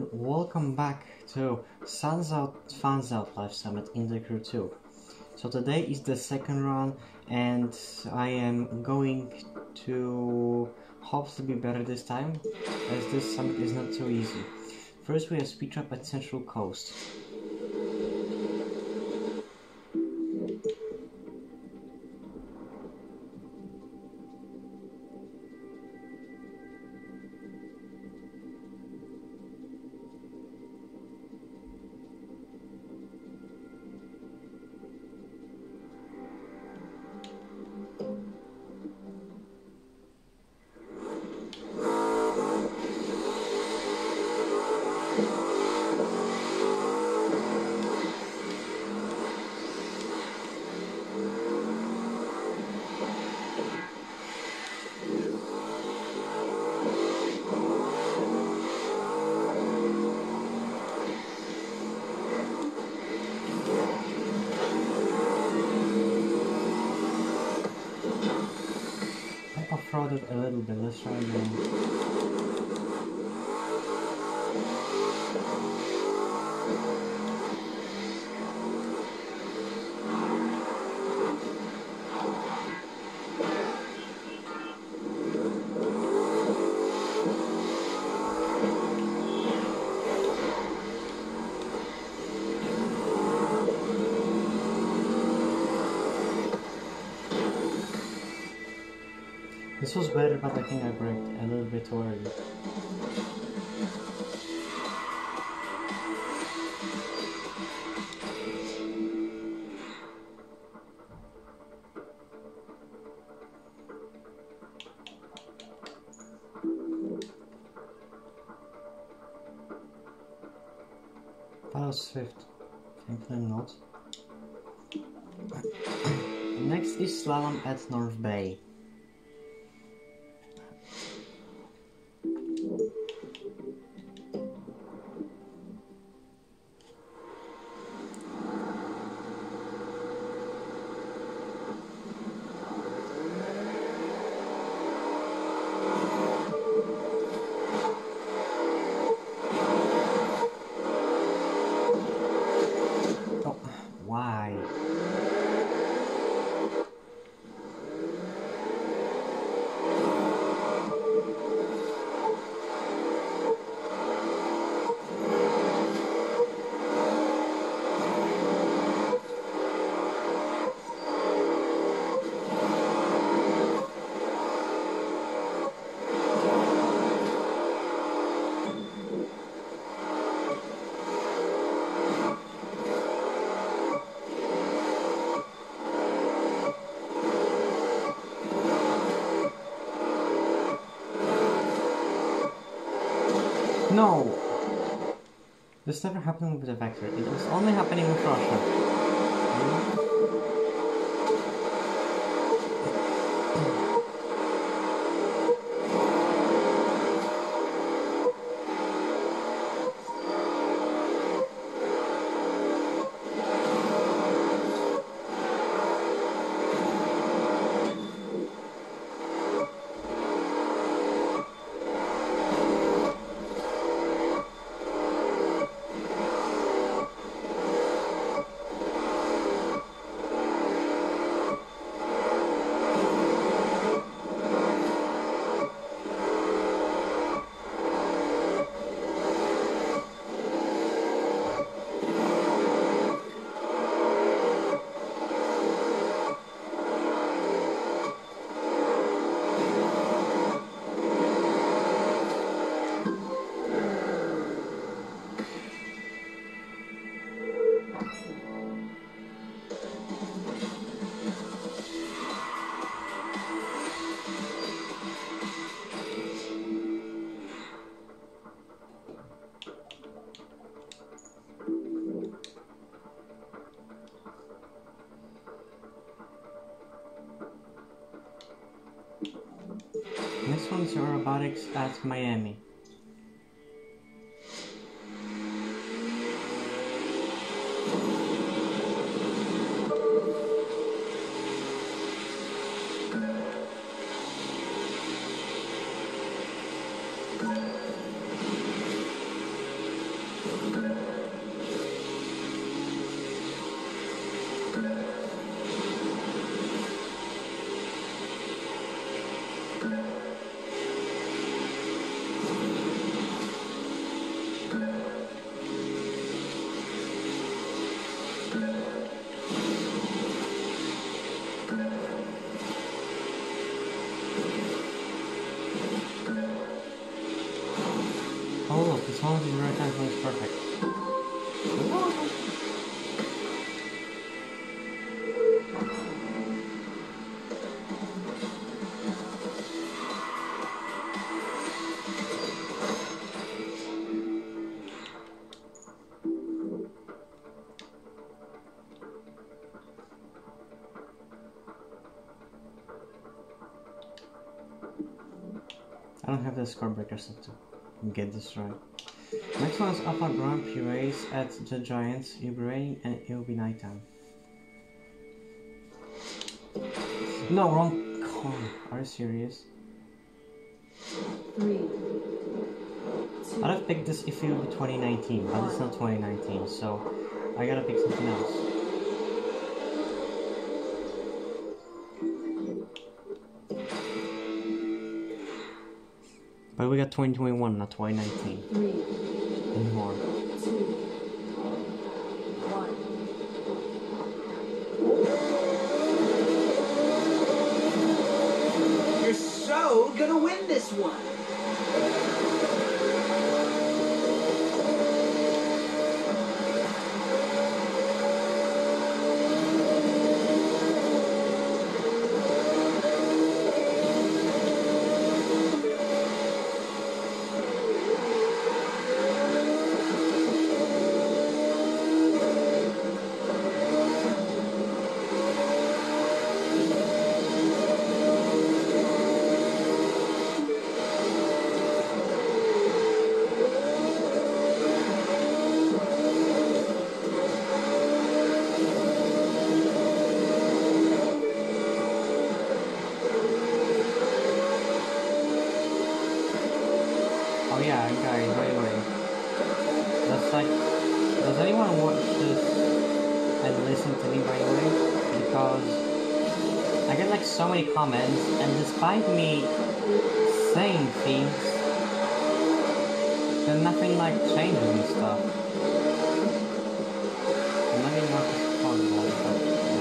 everyone, welcome back to Fans Out Live Summit in the Crew 2. So today is the second run and I am going to hopefully be better this time, as this summit is not so easy. First we have speed trap at Central Coast. Off-roaded a little bit, let's try again. This was better, but I think I braked a little bit too early. That was swift. Thankfully not. Next is slalom at North Bay. Why? No! This never happened with the Vector. It was only happening with Russia. Next one is aerobatics at Miami. This one is right time is perfect. I don't have the score breaker set to get this right. Next one is Alpha Grand Prix race at the Giants. It'll be raining and it will be nighttime. No, wrong car. Are you serious? 3, 2, I'd have picked this if it would be 2019, but it's not 2019, so I gotta pick something else. But we got 2021, not 2019. 3, Anymore. 2, 1. You're so gonna win this one. Oh yeah, guys, wait. That's like, does anyone watch this and listen to me, by the way? Because I get like so many comments, and despite me saying things, then nothing like changes and stuff. And let me mark this possible, but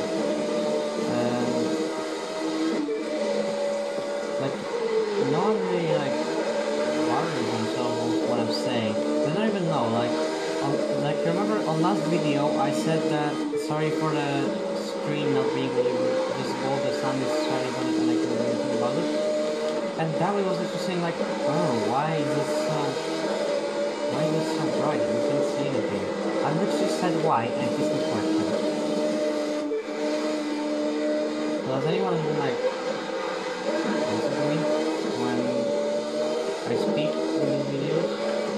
like, no one really like bothers themselves with what I'm saying. They don't even know, like remember on last video I said that sorry for the screen not being really visible, the sun is shining on it and I couldn't do anything about it. And Dawi was just saying like, oh, why is this so bright? You can't see anything. I literally said why, and he's the question. Does anyone even like listen to me when I speak in these videos?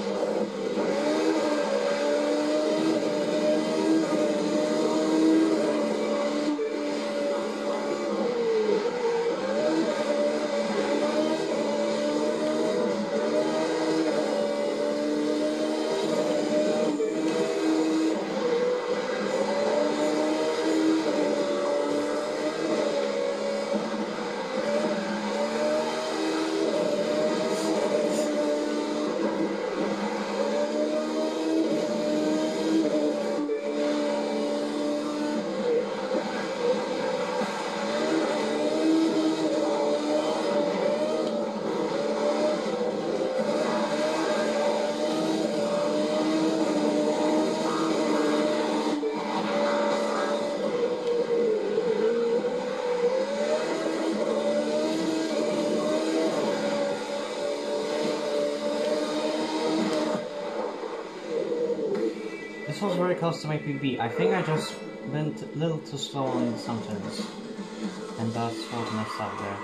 This was very close to my PB. I think I just went a little too slow on some turns. And that's what messed up there.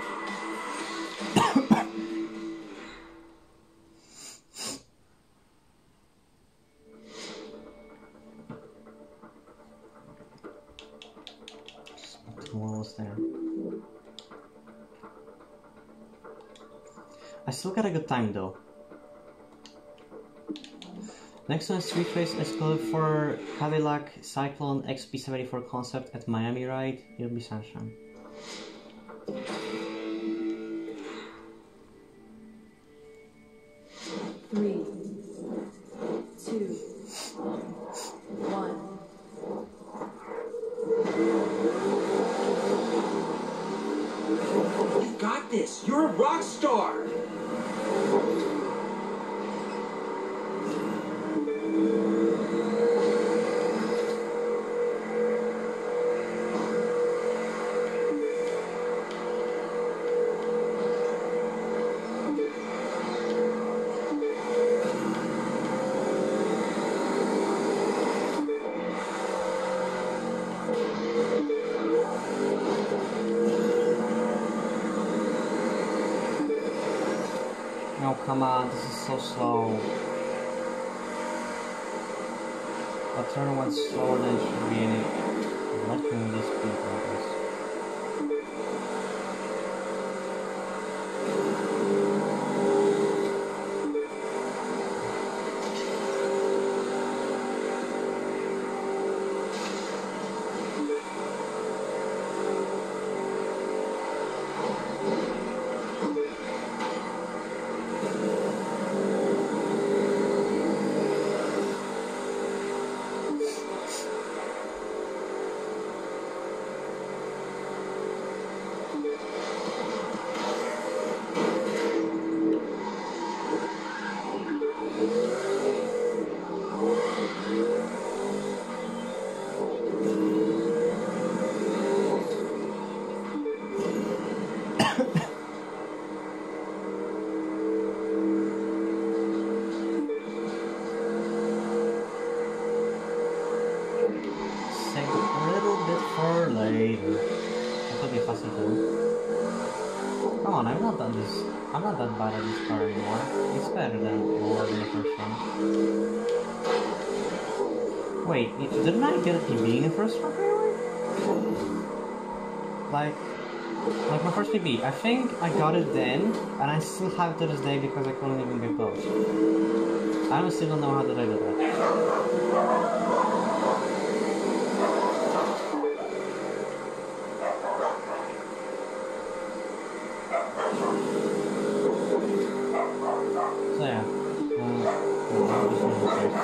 What was there? I still got a good time though. Next one is Street Race exclusive for Cadillac Cyclone XP74 concept at Miami Ride. It'll be sunshine. 3, 2, 1. You've got this. You're a rock star. No, come on, this is so slow. The turn went slower than it should be, and it left me with this speed levels. Save a little bit for later. That could be a fussy thing. Come on, I'm not that bad at this car anymore. It's better than it was in the first one. Wait, didn't I get a PB in the first one anyway? Like my first PB. I think I got it then, and I still have it to this day because I couldn't even get close. I still don't know how did I do that. So yeah, I'll just use the safe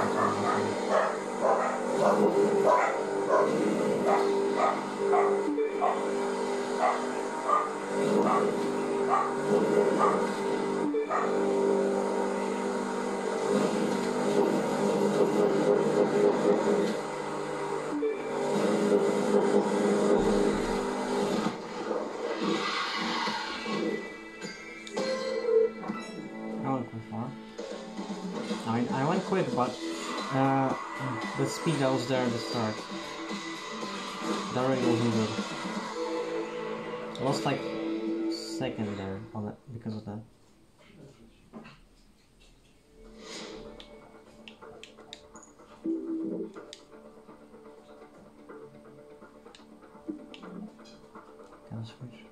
I went quite far. I went quick, but the speed that was there at the start, that really wasn't good. I lost like second there on it because of that. Can I switch?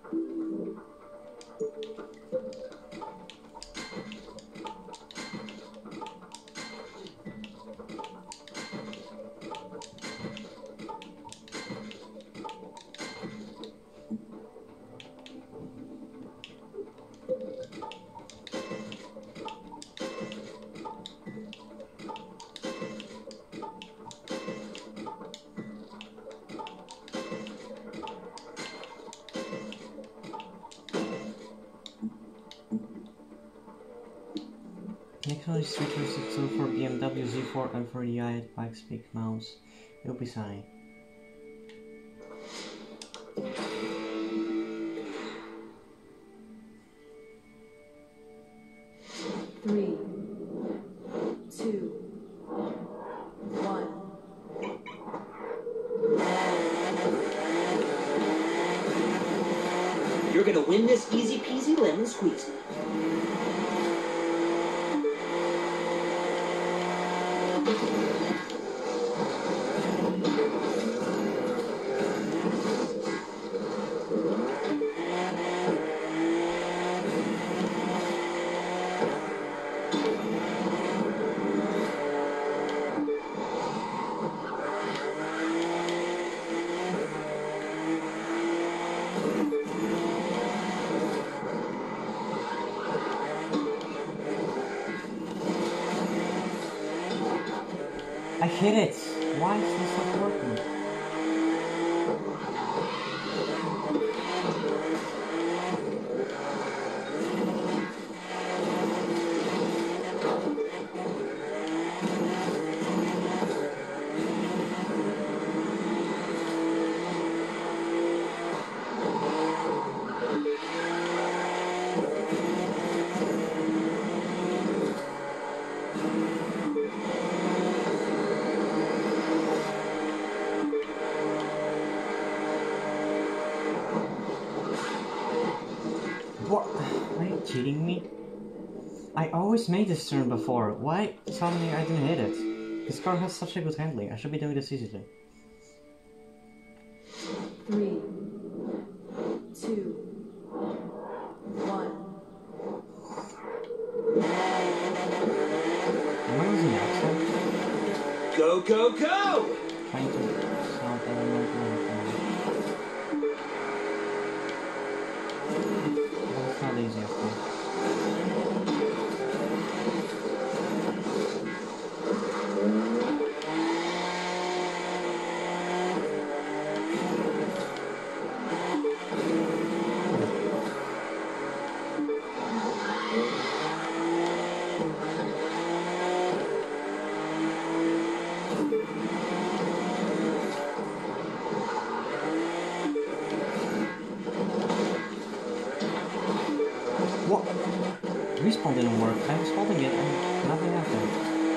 Next features still for BMW Z4 and for the i Pikes Peak mounts. It'll be sunny. Three, two, one. You're gonna win this easy peasy lemon squeezy. I hit it! Why is this not working? What? Are you cheating me? I always made this turn before. Why suddenly I didn't hit it? This car has such a good handling. I should be doing this easily. 3, 2, 1. Am I using accent? Go, go, go! Trying to sound that I'm not doing it. Well, it's not easy, of course. What? Respawn didn't work. I was holding it and nothing happened.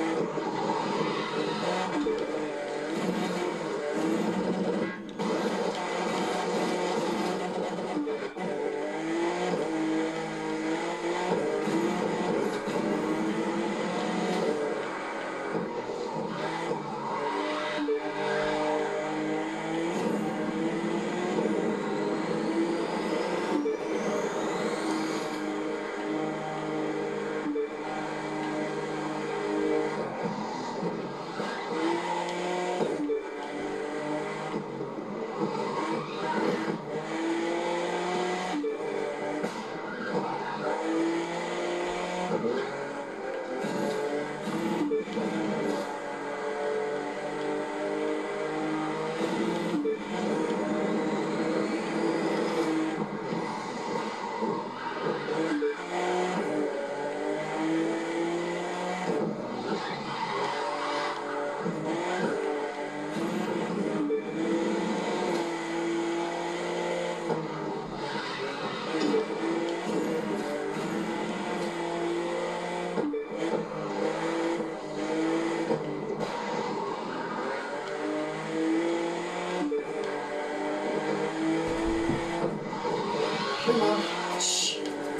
Shh.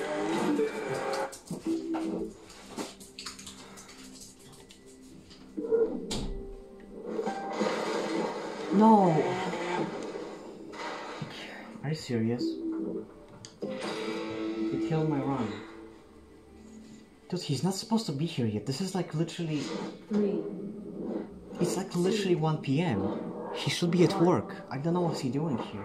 No. Are you serious? It killed my run. Dude, he's not supposed to be here yet. This is like literally... 3. It's like literally 1 p.m. He should be at work. I don't know what's he doing here.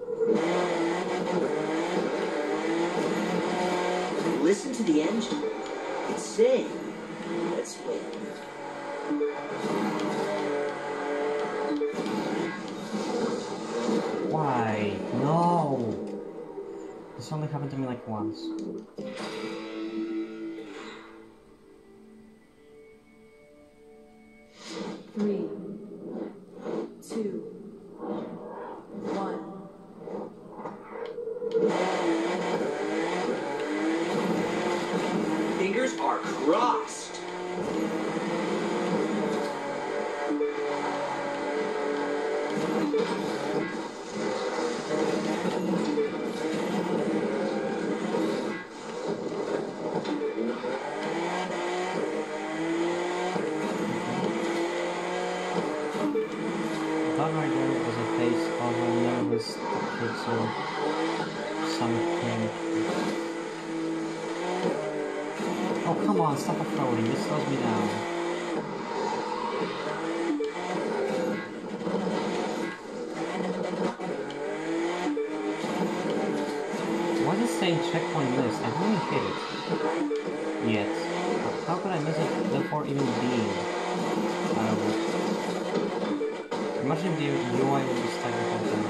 Listen to the engine. It's saying, let's win. Why? No! This only happened to me like once. Three, 2, 1. Fingers are crossed. That right there was a face of a nervous kid, so something. Oh, come on, stop offroading, this slows me down. Why is it saying checkpoint missed? I didn't hit it. Yet. How could I miss it before even being out of it? Imagine if the UI would be stuck the whole time.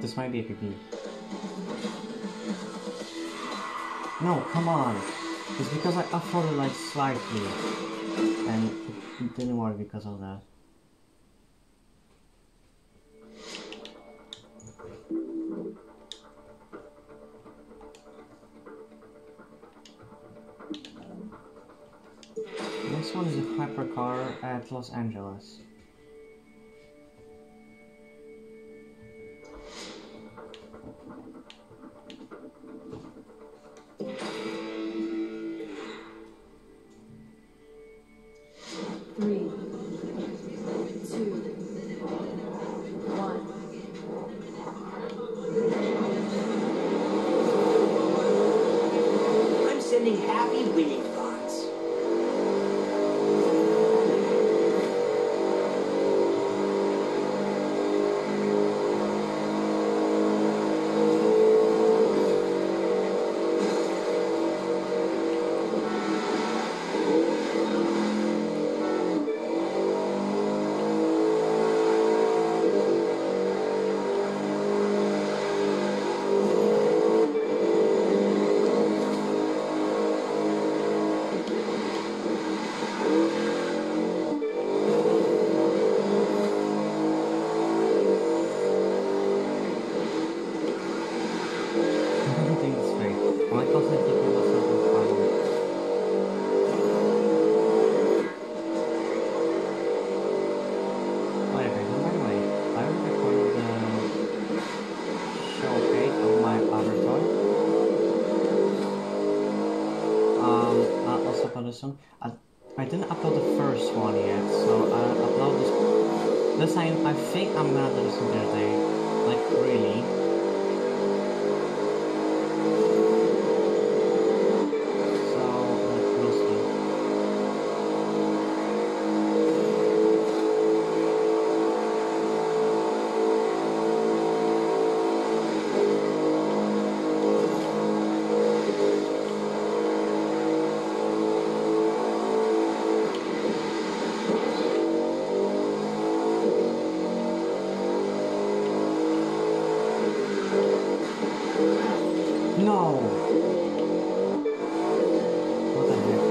this might be a PB. No, come on. It's because I uploaded like slightly. And it didn't work because of that. This one is a hypercar at Los Angeles. Three, two, one. I'm sending happy winning thoughts. Everything is fake. Am I constantly thinking about something funny? Wait, okay, so by the way, I recorded the showcase of my other toy. I'll also upload this one. I didn't upload the first one yet, so I'll upload this. This time, I think I'm gonna do this in their day. Like, really. So, we'll see. No! What the heck?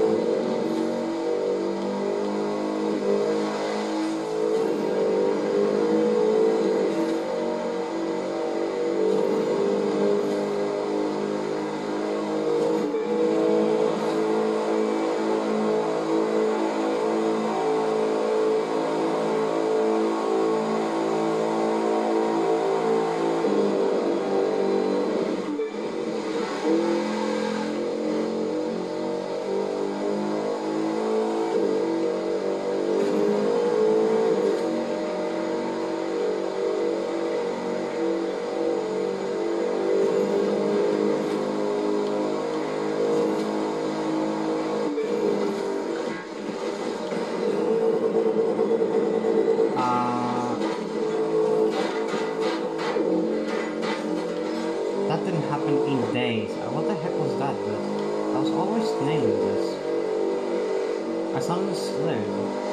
That didn't happen in days. What the heck was that? But I was always nailing this. I sounded slowed.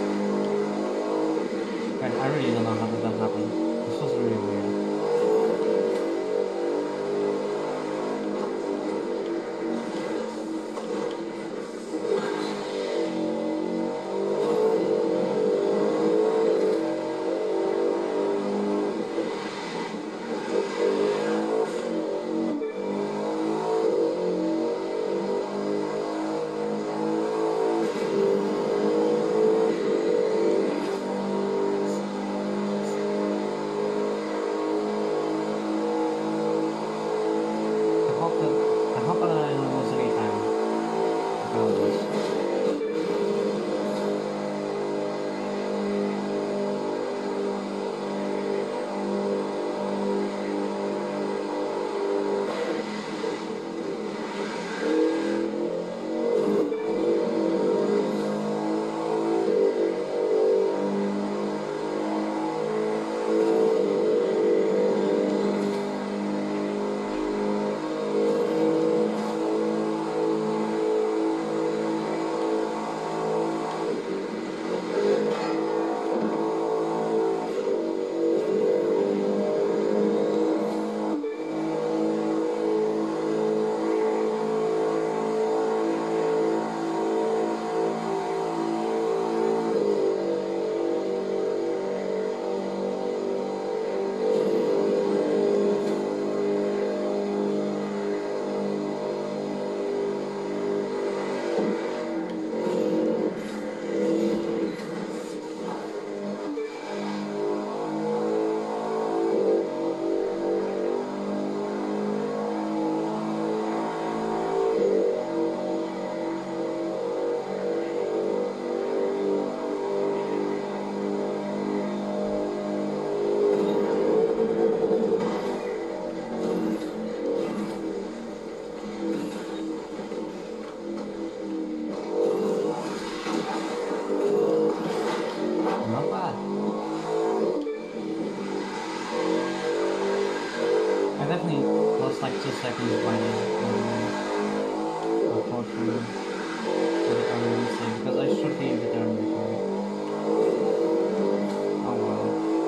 I really don't know how did that happen. This was really weird. seconds by unfortunately for the early mistake because I should be a bit earlier. Oh well.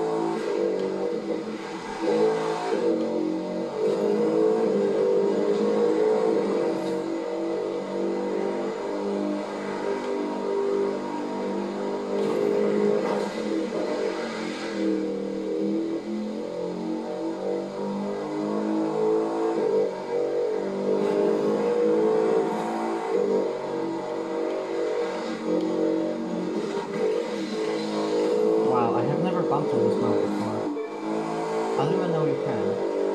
Wow, I have never bumped on this map before. I don't even know you can.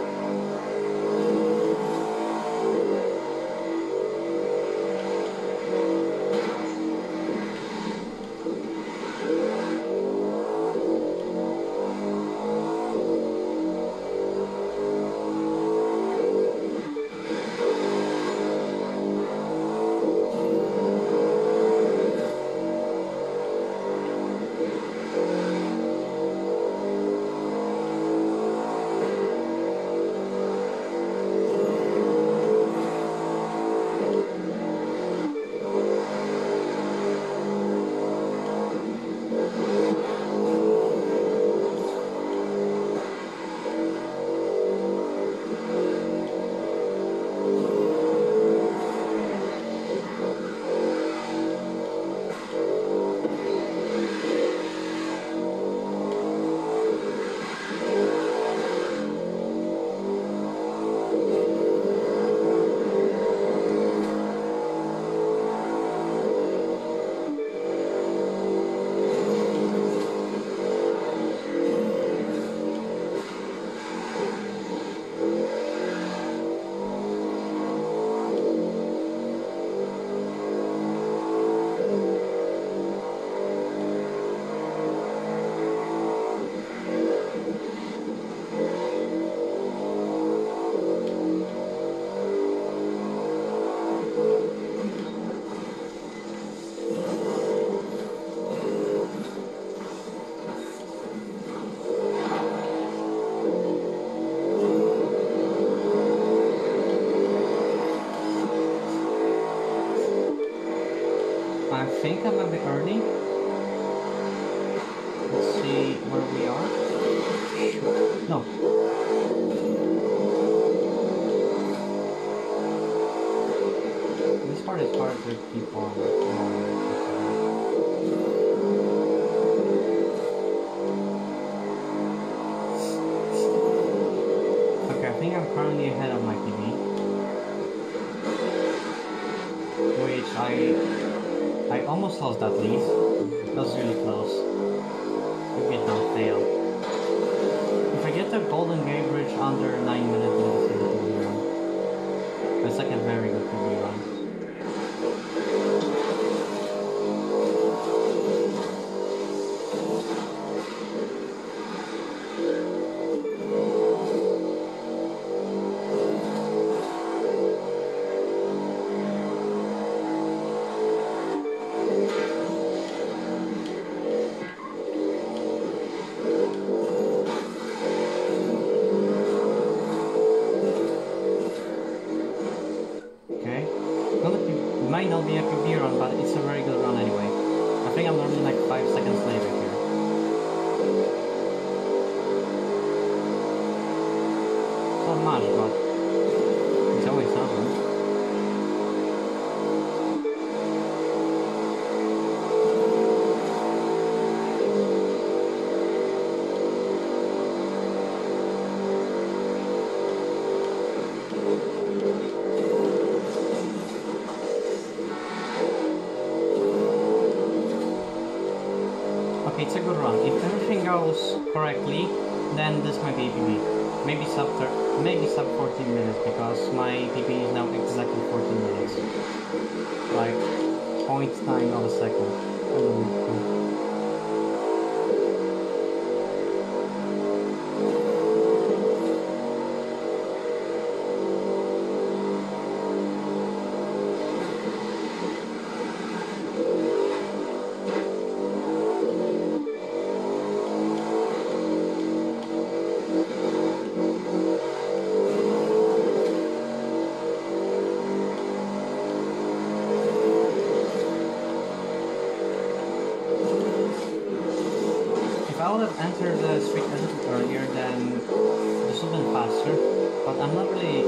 I think I'm a bit early. Let's see where we are. No. This part is hard to keep on. Okay, I think I'm currently ahead of my PB. Which I almost lost that lead. That was really close. If it don't fail. If I get the Golden Gate Bridge under 9 minutes, then it's a PB run. That's like a very good PB run. Might not be a PB run, but it's a very good run anyway. I think I'm normally like 5 seconds later here. Not much, but it's always something. It's a good run. If everything goes correctly, then this might be a PB. Maybe sub 14 minutes because my PB is now exactly 14 minutes. Like 0.9 of a second. I would have entered the street a little earlier, then this would have been faster. But I'm not really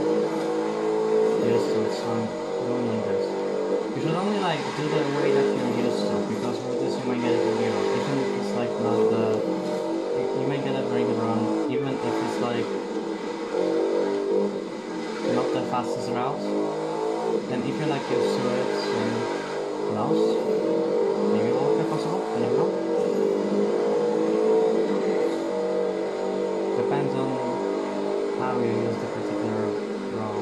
used to it, so I'm going like this. You should only like do the way that you're used to, because with this you might get a good hero. Even if it's like not the... You might get a very good run, even if it's like not the fastest route. And if you're like used to it, then who knows? Maybe it will be possible, I don't know. Depends on how you use the particular route.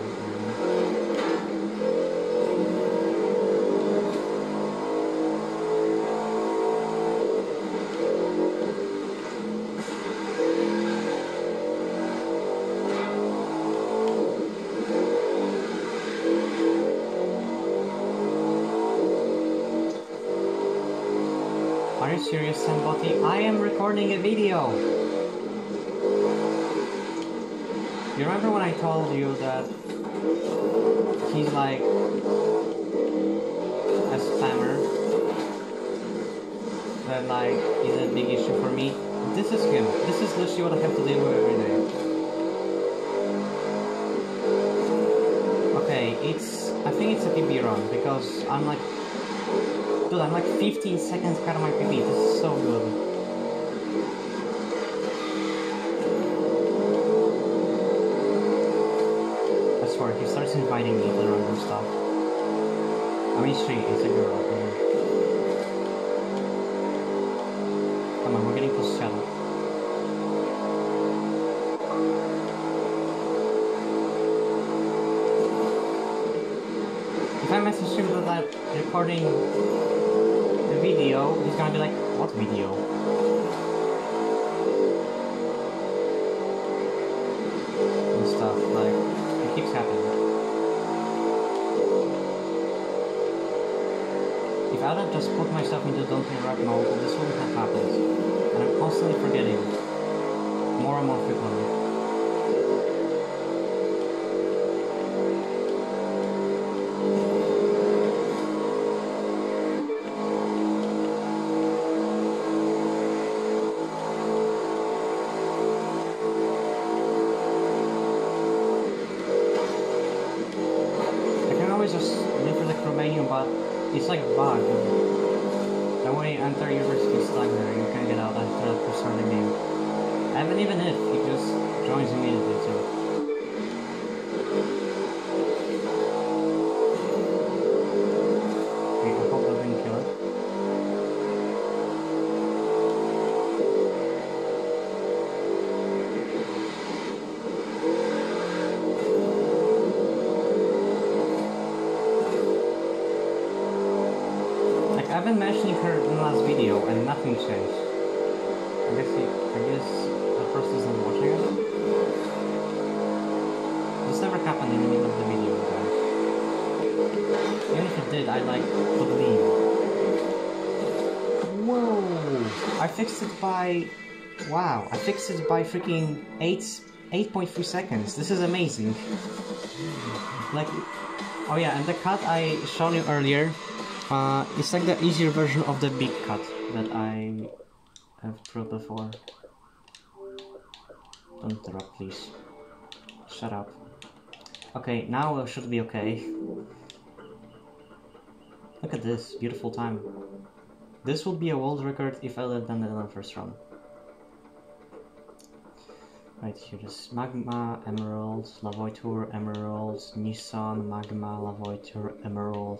Are you serious, somebody? I am recording a video! You remember when I told you that he's like a spammer? That like is a big issue for me? This is him. This is literally what I have to deal with every day. Okay, I think it's a PB run because I'm like... Dude, I'm like 15 seconds out of my PB. This is so good. I swear, he starts inviting me to random stuff. I mean, it's a girl. Come on, we're getting close to shadow. If I message him that I'm recording the video, he's gonna be like, what video? And stuff, like, it keeps happening. If I had just put myself into don't interrupt mode, this wouldn't have happened. And I'm constantly forgetting. More and more frequently. Just live for the crew menu, but it's like a bug. Then when you enter, you're basically stuck there. You can't get out after the start of the game. And even if, he just joins immediately too. Okay, I hope that didn't kill it. I've been mentioning her in the last video and nothing changed. I guess the person isn't watching it. This never happened in the middle of the video, guys. Even if it did, I like would leave. Whoa! I fixed it by... Wow, I fixed it by freaking 8.3 seconds. This is amazing. Like... Oh yeah, and the cut I showed you earlier, it's like the easier version of the big cut that I have proved before. Don't interrupt, please. Shut up. Okay, now it should be okay. Look at this, beautiful time. This would be a world record if I lived on the first run. Right here is Magma, Emeralds, Lavoiture, Emeralds, Nissan, Magma, Lavoiture, Emerald.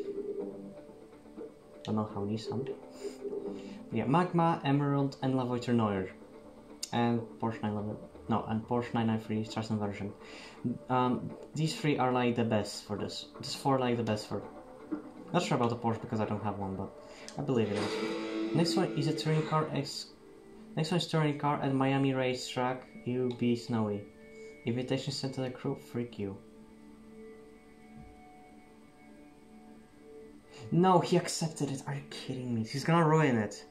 Don't know how Nissan. But yeah, Magma, Emerald, and Lavoiture Noir. And Porsche 911. No, and Porsche 993 Strassen version. These three are like the best for this. These four are like the best for... Not sure about the Porsche because I don't have one, but I believe it is. Next one is a touring car Next one is touring car at Miami Racetrack, UB Snowy. Invitation sent to the crew, freak you. No, he accepted it, are you kidding me? He's gonna ruin it.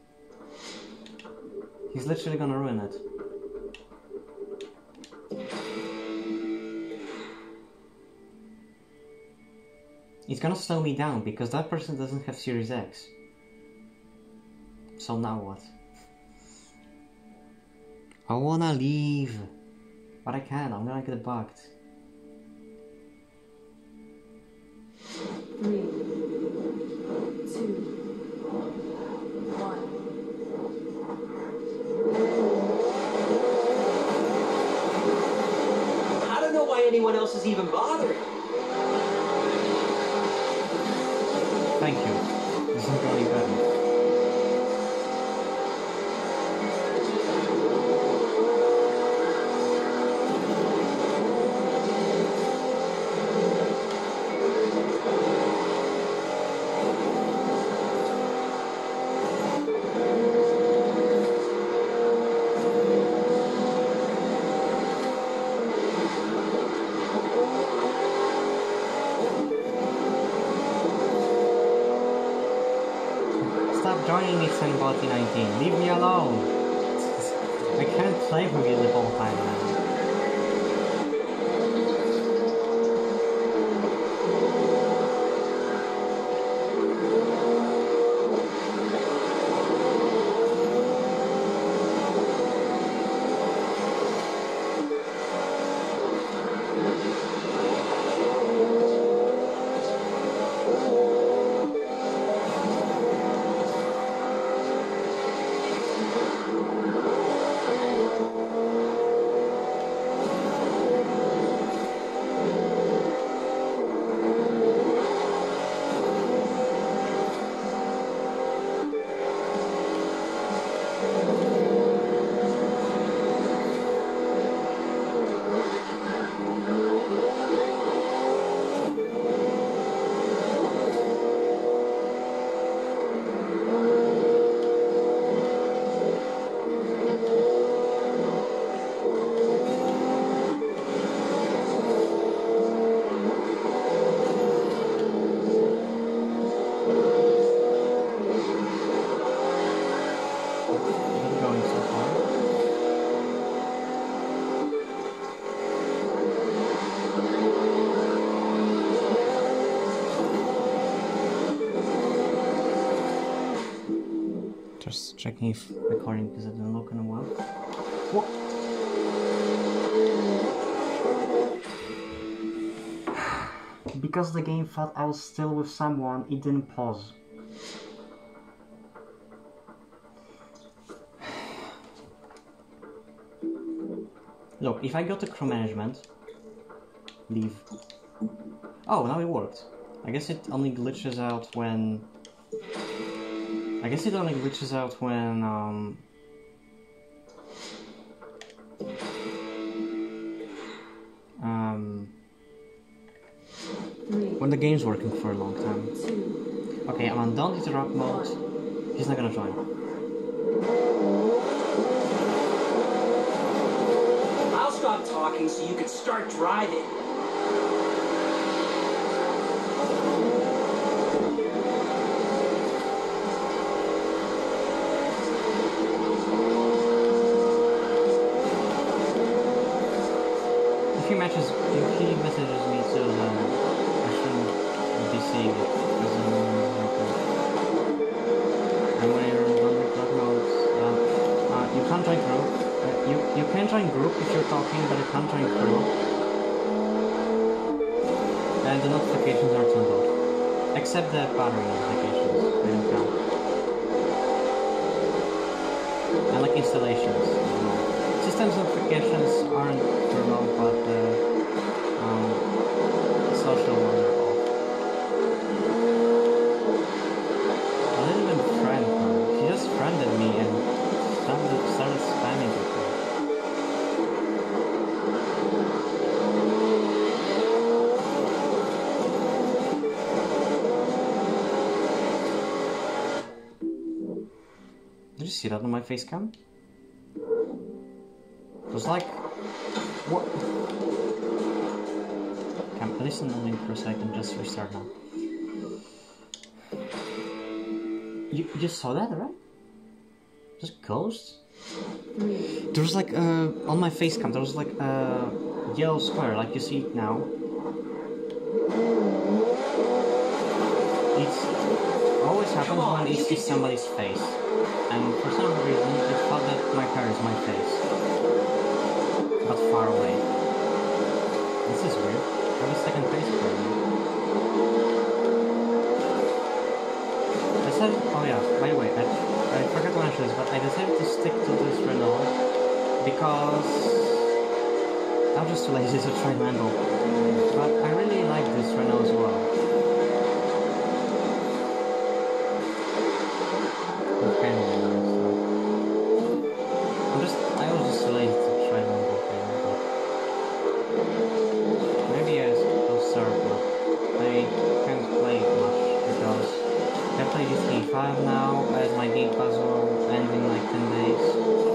He's literally gonna ruin it. It's gonna slow me down because that person doesn't have Series X. So now what? I wanna leave, but I can't. I'm gonna get bugged. 3, 2, 1. I don't know why anyone else is even bothering. Thank you. This is really better. Stop joining me, Senbot 19. Leave me alone. I can't play with you the whole time now. Good going so far. Just checking if recording because it didn't look in a while. What? Because the game thought I was still with someone, it didn't pause. Look, if I go to crew management, leave. Oh, now it worked. I guess it only glitches out when... I guess it only glitches out when, when the game's working for a long time. Okay, I'm on don't interrupt mode. He's not gonna join. I'll stop talking so you can start driving. If he messages me too, then I shouldn't be seeing it. Because and when you're on don't mode, you can't join group. You can join group if you're talking, but you can't join crew. And the notifications are turned off. Except the battery notifications, they don't count. And like installations. Systems notifications aren't turned off, but the social ones are off. I didn't even friend her. She just friended me and started spamming with her. Did you see that on my face cam? It was like... What? Can I listen to the link for a second, just restart now. You just saw that, right? Just ghosts? There was like on my face cam, there was like a yellow square, like you see it now. It always happens when it sees somebody's face. And for some reason, it thought that my car is my face. but far away. This is weird. I'm in second place right now. Oh yeah, by the way, I forgot to mention this, but I decided to stick to this Renault because I'm just too lazy to try Lambo. But I really like this Renault as well. Okay, I was just too lazy to try Lambo, but maybe I'll start, but I can't play it much because I play GTA 5 now as my game pass will end in like 10 days.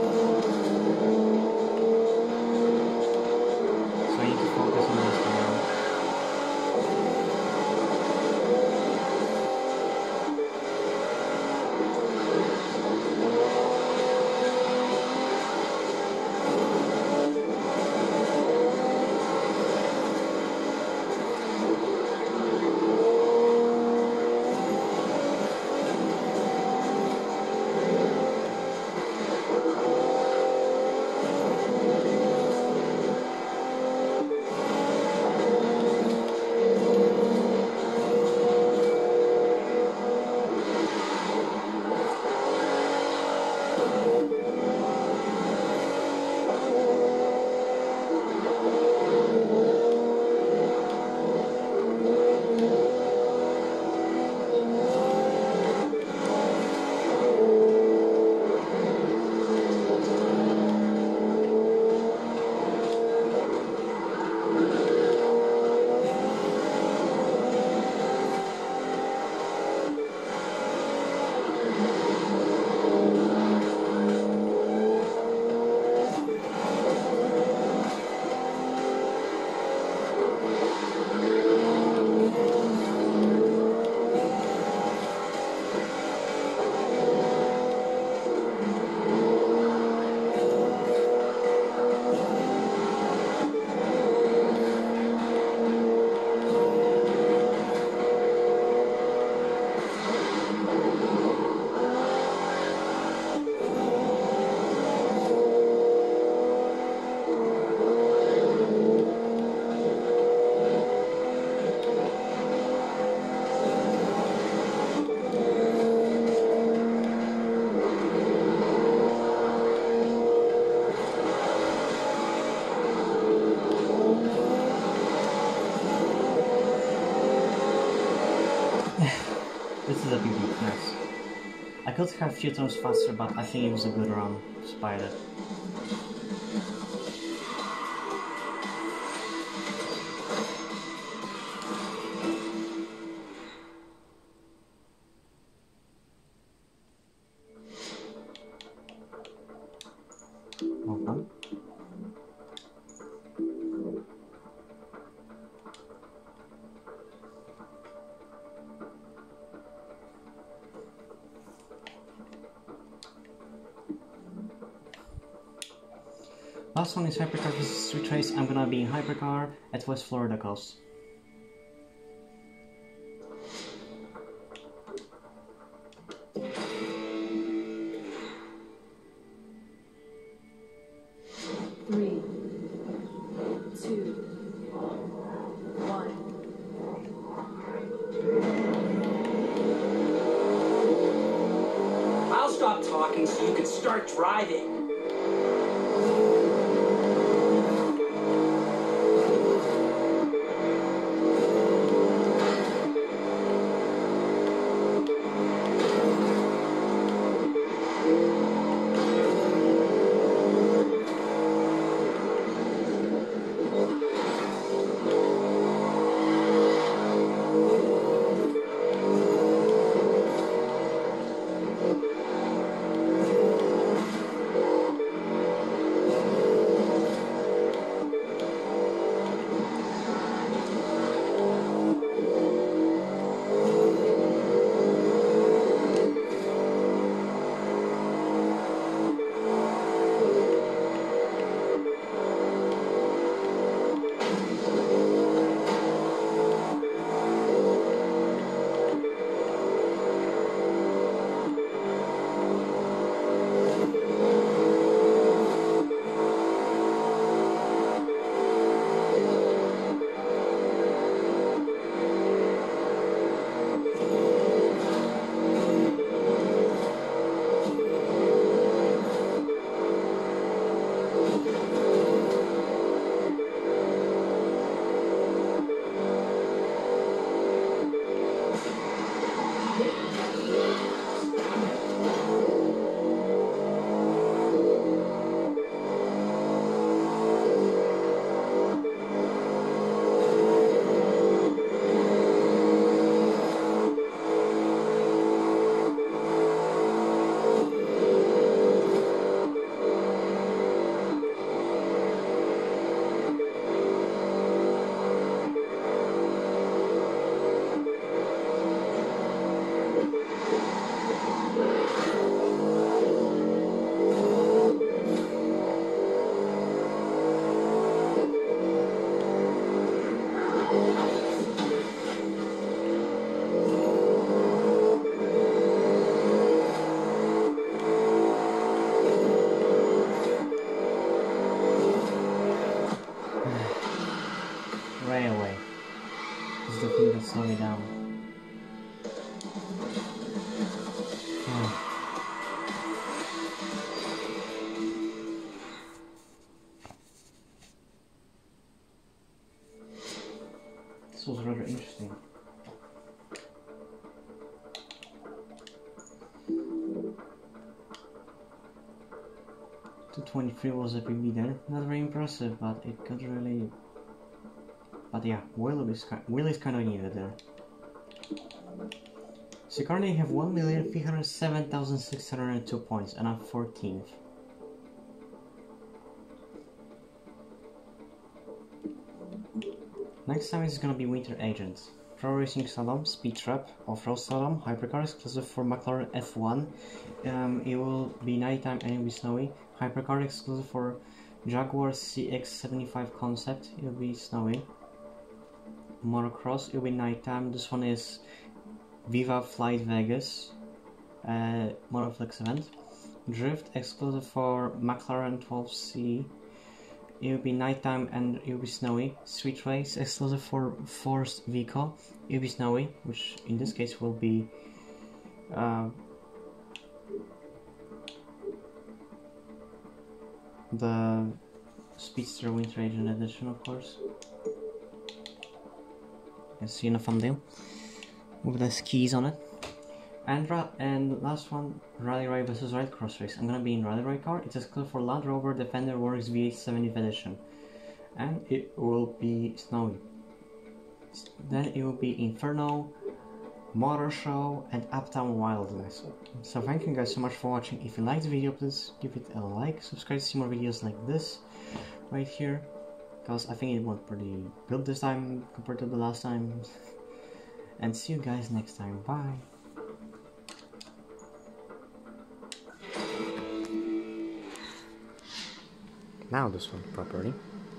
So I need to focus on this now. This is a big weakness. I could have a few times faster, but I think it was a good run, despite it. Okay. Last one is Hypercar vs Street Race. I'm gonna be in Hypercar at West Florida Coast. Three, two, one. I'll stop talking so you can start driving. is the thing that slowed me down. Oh. This was rather interesting. .23 was a PB there. Not very impressive, but it got really. But yeah, Will is kind of needed there. So currently I have 1,307,602 points, and I'm 14th. Next time is gonna be Winter Agent. Pro Racing Slalom, Speed Trap, Off-Road Slalom, Hypercar exclusive for McLaren F1. It will be nighttime and it will be snowy. Hypercar exclusive for Jaguar CX-75 Concept, it will be snowy. Motocross, it will be nighttime. This one is Viva Flight Vegas, Motoflex event. Drift exclusive for McLaren 12C. It will be nighttime and it will be snowy. Street Race exclusive for Force Vehicle. It will be snowy, which in this case will be the Speedster Winter Agent Edition, of course. You see in a thumbnail with the skis on it. And last one, Rally Ride vs Ride Cross Race. I'm gonna be in Rally Ride car. It's exclusive for Land Rover Defender Works V8 70th edition, and it will be snowy. Then it will be Inferno, Motor Show, and Uptown Wildness. So thank you guys so much for watching. If you liked the video, please give it a like, subscribe to see more videos like this right here, because I think it went pretty good this time compared to the last time. And see you guys next time. Bye. Now this one properly.